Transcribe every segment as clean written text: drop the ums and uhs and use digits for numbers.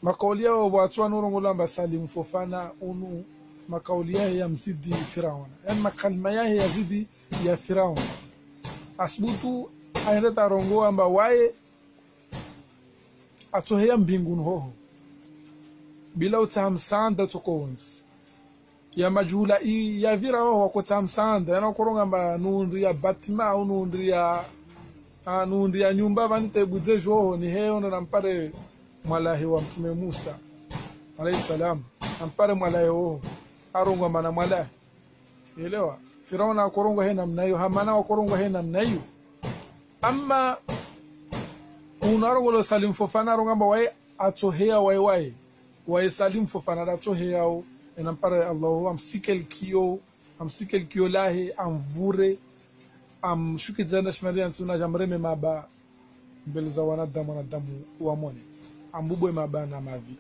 makauli yao watu anorongola Salim Fofana unu makauli yao ya mzidi Firaun, yani makalima yao yazidi ya Firaun. Asbutu aenda rongo amba wae atohea mbinguni hoho bila utamsanda tokonzi ya majula ya vira hoho wako tamsanda yana koronga amba nundi ya batima au nundi ya nyumba vanite budze joho ni heo na nampare mwalahi wa Mtume Musa alayhi salam, nampare mwalahi hoho arongo mana mwalahi elewa. Firauna korongo he namna hiyo, Hamana korongo he namna hiyo. Amma unarongolo Salim Fofana rongamba wae atohea wae Salim Fofana atohea o enampare Allahu amsikel kio lahi amvure amshuki zanda shmaria nsuna jamreme maba mbeleza wanadamu wa mone ambubwe maba na mavi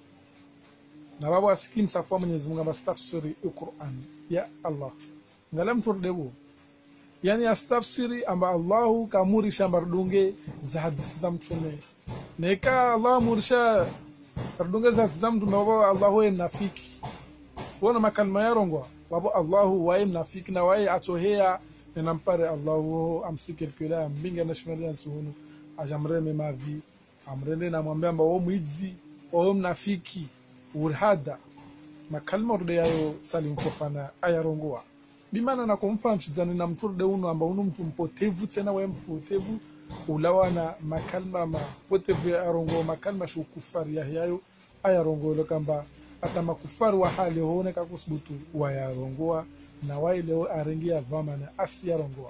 na babu asikim safwa Mwenyezi Mungu astafsiri Qur'an ya Allah ngalam turdebo yani astafsiri amba Allahu kamurisha mardunge za hadithi za Mtume neka Allah murisha mardunge za hadithi za Mtume baba Allahu nafiki wana makalima yarongwa baba Allahu wae nafiki na wae atohea enampare Allahu amsikil kila mbinga na shmaria nsuhunu ajamreme mavi amrende na mwambia amba o mwizi o mnafiki urhada makalima rude yayo Salim Fofana ayarongwa bimana na kumfahamu shizani na mturde uno amba unu mtu mpotevu tena we mpotevu ulawana makalima mapotevu ya arongo makalima shukufari ya yayo ayarongo ilo kamba hata makufari wa hali hoone kakusubutu wa yarongoa na waile arengia vama na asi yarongoa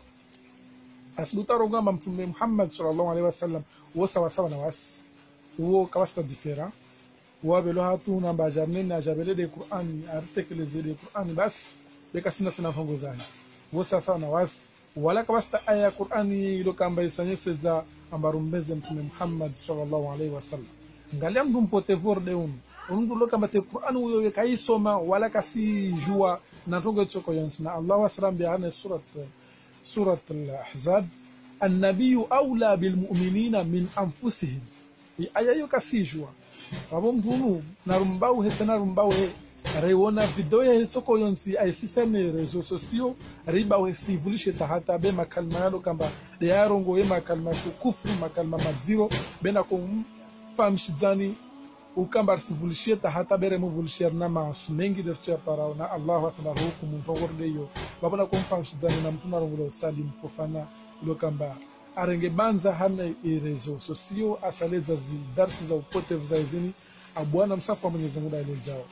asbuta rongo amba Mtume Muhammad sallallahu alaihi wasallam wosa sawa na wasi uo kawasta difera wabelo hatu na bajarne na jabele de Qur'ani artekeleze de Qur'ani bas beka sina fango zani wosa sawa na wasi wala kawasta aya Qur'ani ilo kamba isanyese za ambarumbeze Mtume Muhammad sallallahu alaihi wasallam ngalia mtu mpotevu de undu lo kamba te Qur'ani uyo kaisoma wala kasi jua na tongo choko yansina Allah wasram bi ana surat al-ahzab an-nabiyyu awla bil mu'minina min anfusihim aya yo kasi jua babo mtunu narumbau hesena rumbau he reiona video ya choko yonsi aisiseme rezo sosio riba we sivulishe tahata be makalma yalo kamba de yarongo ye makalma shukufri makalma maziro bena kumfamshizani ukamba sivulishe tahata bere muvulishia na masu mengi dercha parao na Allah atana hukumu mpogorde yo babona kumfamshizani na mtuna rongo Salim Fofana ilo kamba arenge banza hana irezo sosio asaleza zi darsi za upotevu za izini abwana msafa Mwenyezi Mungu aelezao.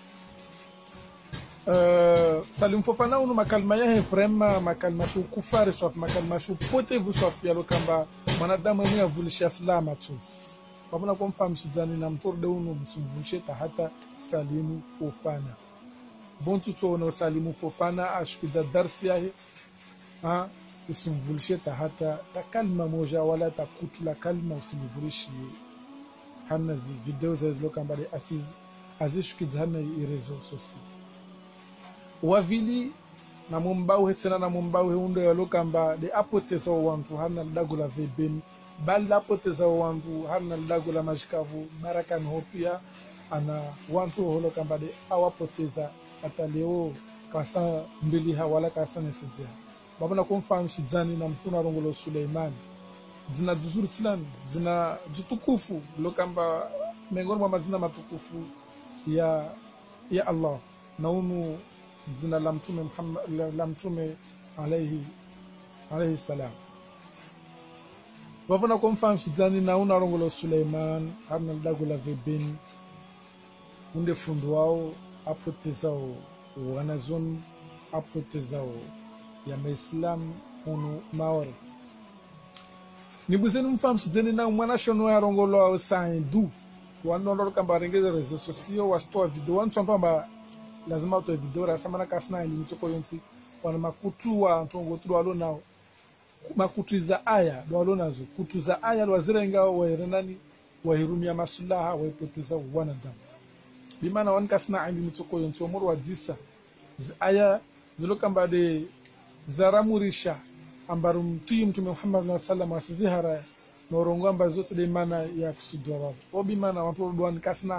Salim Fofana unu makalma yahe vrema makalma shu kufari swaf makalma shu potevu swaf yalo kamba mwanadamu ni avulishia salama tu babona kumfamshizani na mtorde unu msumvulshe hata Salim Fofana bontu tuona Salim Fofana ashkuza darsi yahe usimvulishe hata kalma moja wala takutula kalma usimvulishi hana zi video za zilo kamba de azishukiza hana irezo sosi wavili na mumbau hetena na mumbau hundo yalo kamba de apoteza wantu hana dagula veben bali apoteza wantu hana dagula mashikavu baraka nhopia ana wantu holo kamba de awapoteza hata leo kasa mbili hawala kasa nesizia babona kumfahamu shizani na mtuna rongolo Suleiman zina duzuri fulani zina jutukufu lokamba miongoni mwa mazina matukufu ya Allah na unu zina la Mtume Muhammad la Mtume alayhi salam babona kumfahamu shizani na una rongolo Suleiman harna dagula veben unde fundu wao apotezao wanazon apotezao ya Islam unu maori nibuzeni mfamshizeni na mwana shono ya rongolo wa saindu wanondo kamba rengeze rezo sosio wastoa video wantu amba lazima utoe video rasama na kasna ili mtoko yonsi wana makutu wa ntongo tu walo nao makutu za aya do walo nazo kutu za aya do wazirenga wa renani wa hirumia masulaha wa ipoteza wanadamu bimana wankasna ili mtoko yonsi omoro wa disa aya zilo kamba de zaramurisha ambaru Mtume Muhammad sallallahu alaihi wasallam asizihara norongo amba zote de mana ya kusudwa wao obi mana watu duan kasna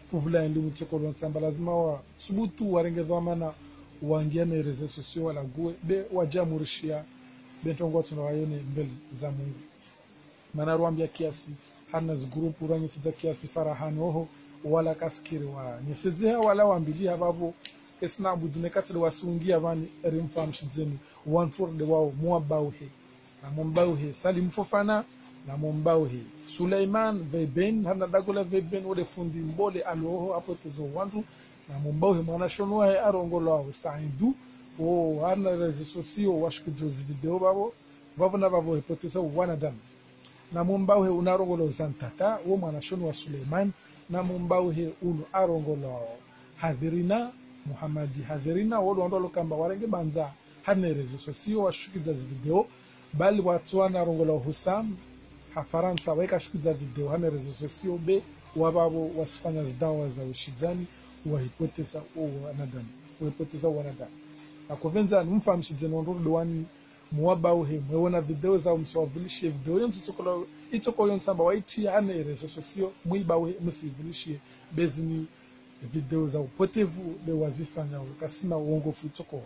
kuvula elimu tsokolo tsamba lazima wa subutu warenge dhamana wangia na rezo sosio wala gue be wajamurishia bentongo tunawayone mbele za Mungu mana ruambia kiasi hana zgrupu rangi sida kiasi farahani oho wala kaskiri wa nisedzea wala wambilia babo kesna budune katele wasungia vani rimfam shidzeni wantur de wao muabauhe na mumbauhe Salim Fofana na mumbauhe Suleiman Veben hana dagola Veben wale fundi mbole aloho apotezo wantu na mumbauhe mwana shonwa arongolo wao Saidu o hana rezo sosio washikudzo video babo na babo hipoteza wanadamu na mumbauhe unarongolo Zantata wo mwana shonwa Suleiman na mumbauhe unu arongolo Hadhirina Muhammadi Hadhirina wolo andolo kamba warenge banza hane rezo sosio washukiza video bali watu wana Husam Hafaransa weka shukiza video hane rezo sosio be wababo wasifanya zidawa za ushizani wa hipoteza wanadamu na kuvenza numfa mshizeni wandoro doani muwabauhe mwewona video za umsawavulishie video yontu itoko yonsamba waiti hane rezo sosio muibauhe musivilishie bezini video za upotevu le wazifanya kasina uongofu itoko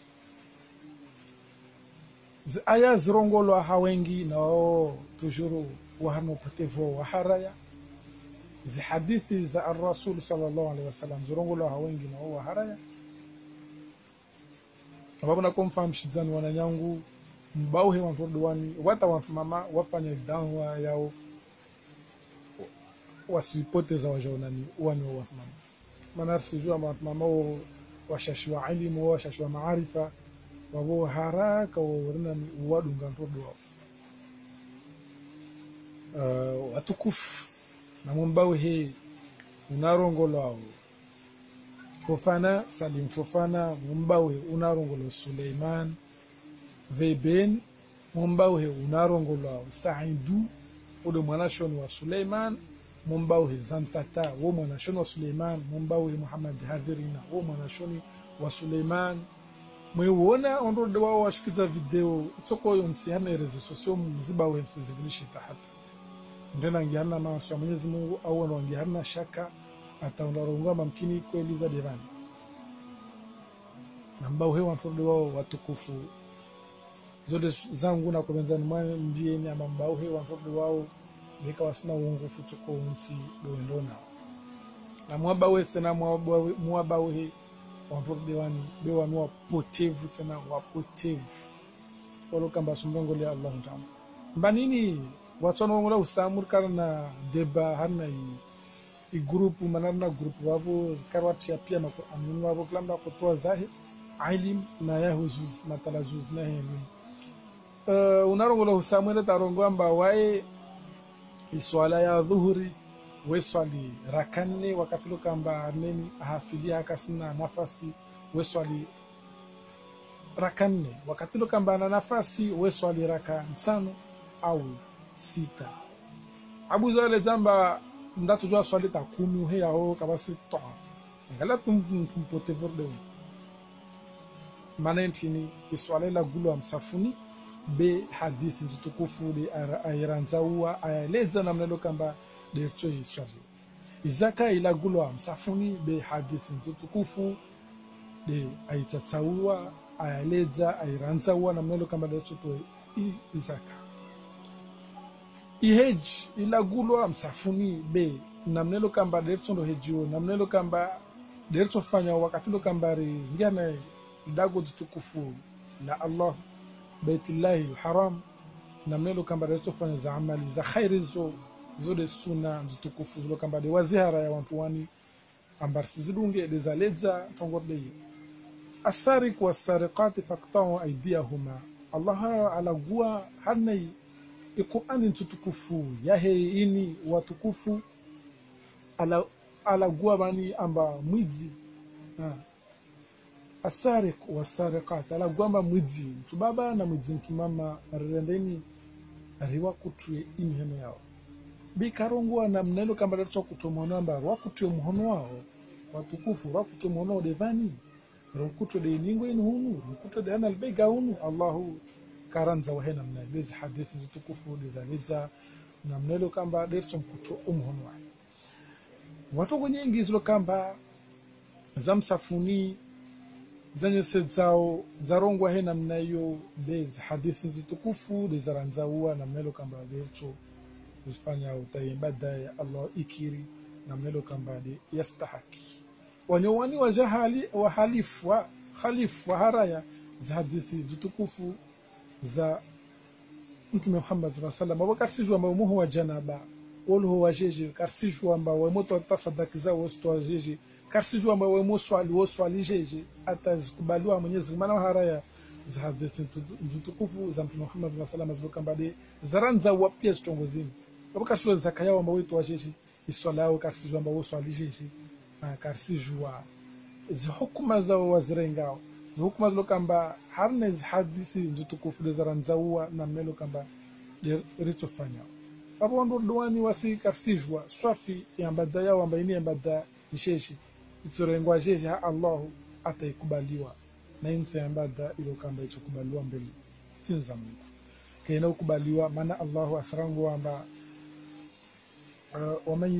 aya zirongolo hawengi nao tujuru wahano upotevu waharaya zi hadithi za ar-Rasul sallallahu alaihi wasallam zirongolo hawengi nao waharaya sababu na kumfahamu shizani wananyangu mbauhe wantuduwani wata wantu mama wafanya dawa yao wasipoteza wajaonani wani wa mama manasijua mama washashwa elimu washashwa maarifa wabo haraka warina wadunga ntodo watukufu na mumbauhe unarongolo wao Fofana Salim Fofana mumbauhe unarongolo Suleiman Veben mumbauhe unarongolo wao Saidu ule mwanashoni wa Suleiman mumbauhe Zantata wo mwanashoni wa Suleiman mumbauhe Muhammad Hadhirina wo mwanashoni wa Suleiman mwewona ondode wao washikiza video tsoko yonsi hana rezo sosio mziba we msizivulishi tahata ndena ngihana maaswa Mwenyezi Mungu au ndo ngihana shaka ataondarunga mamkini kweli za devani namba uhe ondode wao watukufu zote zangu na kubenza nimani ndiye ni ambao uhe ondode wao nika wasina uongofu tsoko yonsi doendona na mwabawe tena mwabawe ondode wani bewa no potevu tena wapotevu walo kamba sumbongo ya Allah ta'ala mbanini watono ngola usamur karna deba hana i grupu manana grupu wavo karwati ya pia na Qur'an wavo klamba kutoa zahir alim na yahuzuz na talazuz na hemi unarongola usamur tarongo amba wae iswala ya dhuhuri weswali rakanne wakati lokamba neni hafilia kasina nafasi weswali rakanne wakati lokamba na nafasi weswali raka 5 au 6 Abu Zale zamba ndatu jua swali ta 10 he yao kabasi to ngala tumpote vorde manentini iswali la gulo amsafuni be hadithi zitukufu de airanzaua aeleza namna lokamba dercho iswali izaka ila gulo amsafuni be hadithi tukufu de aitatsaua aeleza airanzaua namna lokamba dercho to izaka iheji ila gulo amsafuni be namna lokamba dercho ndo hejio namna lokamba dercho fanya wakati lokambari ngana dago tukufu la Allah baitullahi haram namna lokamba dercho fanya za amali za khairi zode sunna zitukufu zilo kamba de wazihara ya watu wani ambarsi zidunge de zaleza tongorde asari kwa sariqati faqta'u aydiyahuma Allah ala gua hanai Qur'ani tukufu yahe ini watukufu ala gua bani amba mwizi asari wa sariqati ala gua amba mwizi mtubaba na mwizi mtumama rendeni riwa kutwe imheme yao bikarongwa na mnelo kamba dacho kutomona amba wakutwe muhono wao watukufu wakutwe muhono devani rukutwe de ningo inhunu rukutwe de ana albega hunu Allahu karanza wahena mna bezi hadithi zitukufu de zaliza na mnelo kamba dacho kutwe muhono wao watu nyingi zilo kamba za msafuni zenye sedzao zarongwa hena mnayo bez hadithi zitukufu dezaranzaua na mnelo kamba vecho zifanya utayibada ya Allah ikiri na mnelo kamba de yastahaki wanyowani wajahali wa khalifu wa haraya za hadithi zitukufu za Mtume Muhammad sallallahu alaihi wasallam wakasijwa ambao muhu wa janaba wala huwa jeje karsijwa ambao wamoto tasadaki zao wasto jeje karsijwa ambao wamoswali jeje atazikubaliwa Mwenyezi Mungu maana haraya za hadithi zitukufu za Mtume Muhammad sallallahu alaihi wasallam kambade zaranza wapia stongozini wakashwa zakaya ambao wetu jeje iswalao karsijwa ambao waswali jeje karsijwa zihukuma zao wazirengao hukuma zilo kamba harne hadithi zitukufu zaranzaua na melo kamba ritofanya hapo ndo duani wasi karsijwa swafi ya mbada yao ambaye ni mbada nisheshi itsorengwa jeje Allah ataikubaliwa na inse mbada ilo kamba ichokubaliwa mbele tinza Mungu kaina ukubaliwa maana Allah asrangu amba ومن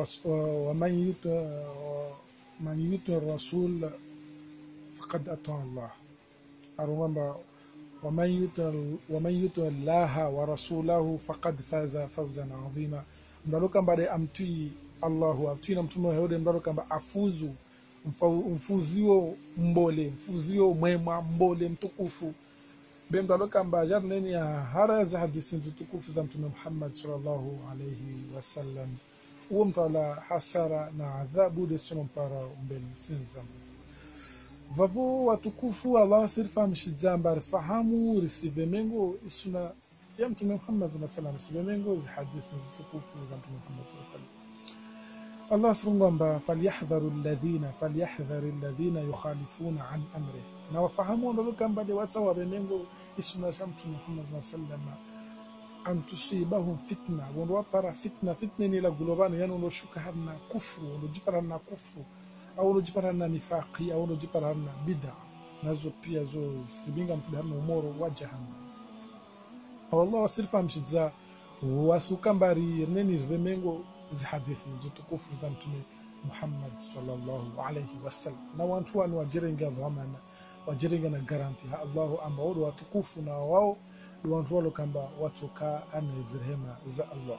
يطع الرسول فقد أطاع الله أرمى ومن يطع الله ورسوله فقد فاز فوزا عظيما مدلوكا بعد أمتي الله أمتي نمتمو هيود مدلوكا بعد أفوزو mfuzio mbole mfuzio mwema mbole mtukufu bemdaloka mbajar neni ya hara za hadithi zitukufu za Mtume Muhammad sallallahu alayhi wasallam uo mtala hasara na adhabu desono para mbele tinzam vavu watukufu Allah sirfa mshizamba fahamu risibemengo isuna ya Mtume Muhammad sallallahu alayhi wasallam risibemengo za hadithi zitukufu za Mtume Muhammad sallallahu alayhi wasallam Allah srungamba falyahdharu alladhina yukhalifuna an amri na wafahamu ndo kamba de watu wabemengo isuna shamtu Muhammad sallallahu alaihi wasallam an tusibahum fitna ndo para fitna ni la global yani ndo shuka hana kufru ndo jipara na kufru au ndo jipara na nifaqi au ndo jipara na bid'a nazo pia zo sibinga mtudana umoro wa jahannam Allah wasirfa mshidza wasukambari neni remengo zi hadithi zitukufu za Mtume Muhammad sallallahu alayhi wasallam na watu wajirenga dhamana wajirenga na garanti ha Allahu ambao watukufu na wao watu walo kamba watoka anazirehema za Allah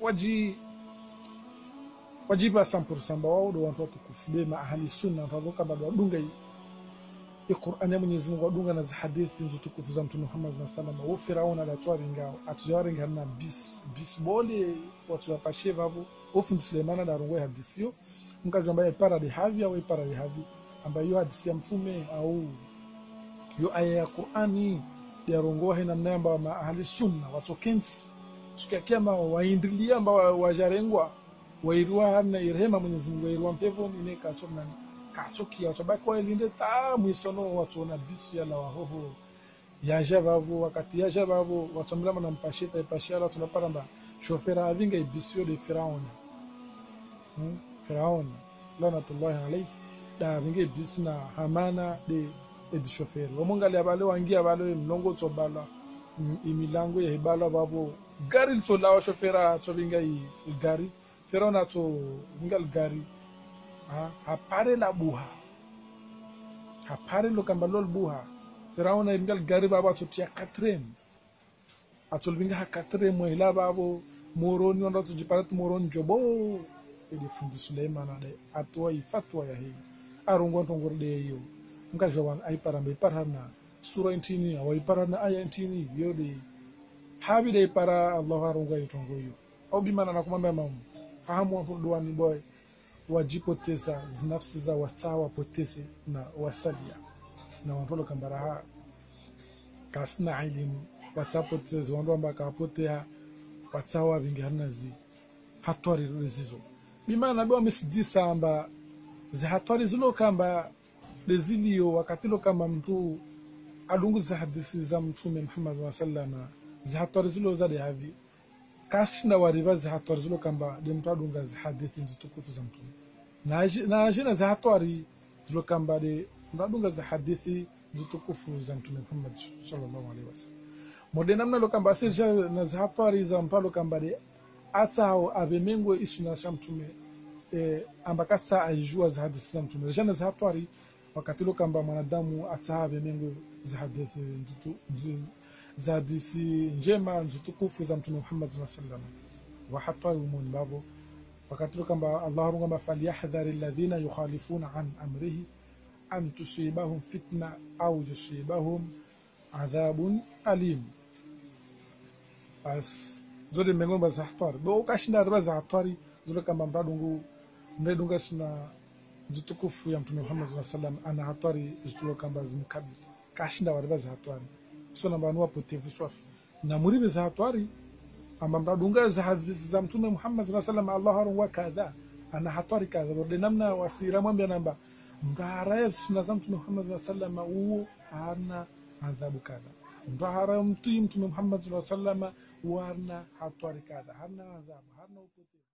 wajiba 100% wao watu watukufu bema ahli sunna watoka bado wadunga hii Qur'ani ya Mwenyezi Mungu wadunga na hadithi zitukufu za Mtume Muhammad sallallahu alayhi wasallam wa Firauna na twari atujaringa na bisbole watu wapashe babu ofu Suleimana da rongwe hadisio mkajamba ipara de havi au ipara de havi ambayo hadisi ya Mtume au yo aya ya Qur'ani ya rongwa na mnamba ma ahli sunna watokensi tukiakema waindilia ambao wajarengwa wairwa na irehema Mwenyezi Mungu wairwa mpevo ni kachona kachoki ya tabako ilinde ta mwisono watu na bisu ya la wahoho ya jabavu wakati ya jabavu watu mlama na mpashita ipashara tunaparamba shofera avinga ibisio de Firaun lanatullahi alayhi da avinga bisna hamana de shofera wamongali abale wangia abale mlongo tobala imilango ya hibala babo gari tolawa shofera tovinga gari Firaun to vingal gari hapare la buha hapare lo kambalol buha Firaun vingal gari baba totia 4 atolvinga ha 4 mwela babo moroni wanda tujiparatu moroni jobo ili fundi Suleimana de atwa ifatwa ya hii arungo ntongorde hiyo mkajowan aiparambe parana sura intini au iparana aya intini yodi habi de para Allah arungo itongo hiyo au bimana nakumwambia mamu fahamu watu duani boy wajipoteza zinafsi za wasawa potese na wasalia na watu kambaraha kasna elimu watapoteza wando ambaka wapotea watawa vingarnazi hatwari rezizo bimana bwa misidisa amba za hatwari zilo kamba dezilio wakatilo kama mtu alunguza hadithi za Mtume Muhammad sallallahu za hatwari zilo za havi kashina wariva za hatwari zilo kamba de mtu alunga za hadithi zitukufu za Mtume na ajina za hatwari zilo kamba de mtu alunga za hadithi zitukufu za Mtume Muhammad sallallahu alaihi wasallam modena mna lokamba sirja na hatwari za mtu alokamba de ata au abemengo isuna shamtume ambakasa ajua za hadithi za mtume jana za hatari wakati lo kamba mwanadamu atahabe mengo za hadithi za hadithi njema nzutukufu za mtume Muhammad sallallahu alaihi wasallam wa hatari umoni babo wakati lo kamba Allah runga falyahdhar alladhina yukhalifuna an amrihi an tusibahum fitna au yusibahum adhabun alim as zole mengo za hatari bo kashinda za hatari zole kamba mradunga suna zitukufu ya mtume Muhammad sallallahu alaihi wasallam ana hatari zitulo kamba zimkabili kashinda wariba za hatari sona banua potevu swafi na muribe za hatari amba mradunga za hadithi za mtume Muhammad sallallahu alaihi wasallam Allah haru wa kadha ana hatari kadha borde namna wasira mwambia namba mdahara suna za mtume Muhammad sallallahu alaihi wasallam uo hana adhabu kadha mdahara mtume Muhammad sallallahu alaihi wasallam wana hatari kadha hana adhabu hana upotevu